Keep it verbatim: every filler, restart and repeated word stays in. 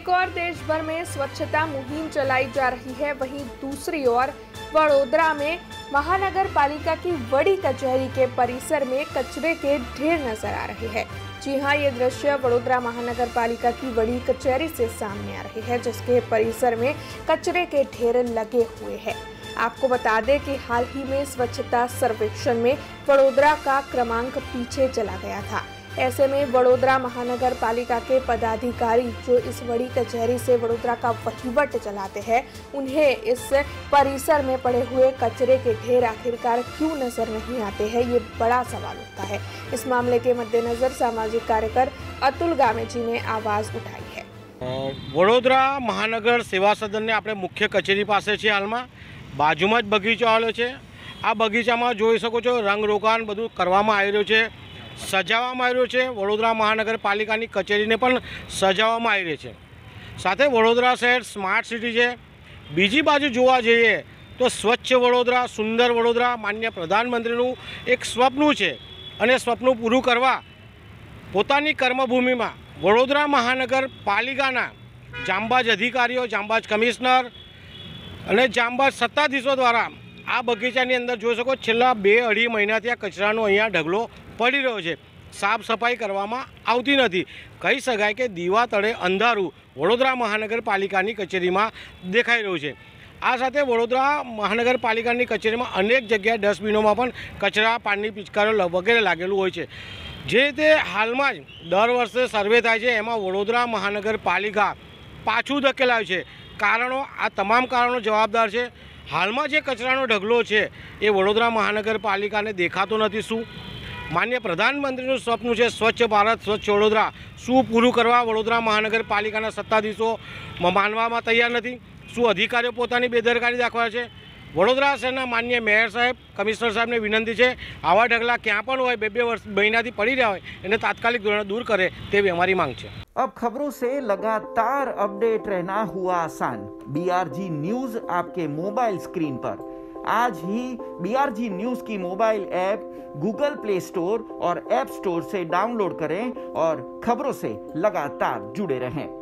एक और देश भर में स्वच्छता मुहिम चलाई जा रही है, वहीं दूसरी ओर वडोदरा में महानगर पालिका की बड़ी कचहरी के परिसर में कचरे के ढेर नजर आ रहे हैं। जी हां, ये दृश्य वडोदरा महानगर पालिका की बड़ी कचहरी से सामने आ रहे हैं, जिसके परिसर में कचरे के ढेर लगे हुए हैं। आपको बता दें कि हाल ही में स्वच्छता सर्वेक्षण में वडोदरा का क्रमांक पीछे चला गया था। ऐसे में वडोदरा महानगर पालिका के पदाधिकारी जो इस बड़ी कचहरी से वडोदरा का वहीवट चलाते हैं, उन्हें इस परिसर में पड़े हुए कचरे के ढेर आखिरकार क्यों नजर नहीं आते हैं, ये बड़ा सवाल उठता है। इस मामले के मद्देनजर सामाजिक कार्यकर अतुल गामे जी ने आवाज उठाई है। वडोदरा महानगर सेवा सदन ने अपने मुख्य कचेरी पास है। हाल में बाजू में बगीचो आवेलो छे। आ बगीचा में जोई शको छो रंग रोकाण बधुं करवामां आवी रह्युं छे, सजाववामां आवी रह्युं छे। वडोदरा महानगरपालिकानी कचेरीने पण सजाववामां आवी रही छे। साथे वडोदरा शहर स्मार्ट सिटी छे। बीजी बाजू जोवा जईए तो स्वच्छ वडोदरा, सुंदर वडोदरा माननीय प्रधानमंत्रीनुं एक स्वप्न छे अने स्वप्न पूरुं करवा पोतानी कर्मभूमिमां वडोदरा महानगरपालिकाना जांबाज अधिकारीओ, जांबाज कमिश्नर अने जांबाज सत्ताधीशों द्वारा आ बगीचानी अंदर जोई शको छेल्ला बे अढ़ी महीनाथी आ कचरानो अहींया ढगलो पड़ी रह्यो छे। साफ सफाई करवामां आवती नथी। कही शकाय के दीवा तळे अंधारू वडोदरा महानगरपालिकानी कचेरीमां देखाई रह्युं छे। आ साथे वडोदरा महानगरपालिकानी कचेरीमां अनेक जग्याए डस्टबिनोमां पण कचरा, पाણીની પિચકારીઓ वगैरे लागेલું હોય છે। જે રીતે હાલમાં જ દર વર્ષે સર્વે થાય છે, એમાં વડોદરા મહાનગરપાલિકા પાછું ધકેલાય છે। કારણો આ તમામ કારણો જવાબદાર છે। હાલમાં જે કચરાનો ઢગલો છે એ વડોદરા મહાનગરપાલિકાને દેખાતો નથી। શું માન્ય પ્રધાનમંત્રીનું સ્વપ્ન છે સ્વચ્છ ભારત, સ્વચ્છ વડોદરા, શું પૂરું કરવા વડોદરા મહાનગરપાલિકાના સત્તાધીશો માનવામાં તૈયાર નથી? શું અધિકારીઓ પોતાની બેદરકારી દાખવે છે? વડોદરા શહેરના માન્ય મેયર સાહેબ, કમિશનર સાહેબને વિનંતી છે, આવા ઢગલા ક્યાં પણ હોય બે બે વર્ષ મહિનાથી પડી રહ્યા હોય એને તાત્કાલિક ધોરણે दूर करे તેવી અમારી માંગ છે। अब खबरों से लगातार अपडेट रहना हुआ आसान। बीआरजी न्यूज आपके मोबाइल स्क्रीन पर। आज ही बीआरजी न्यूज की mobile app Google Play Store और ऐप स्टोर से डाउनलोड करें और खबरों से लगातार जुड़े रहें।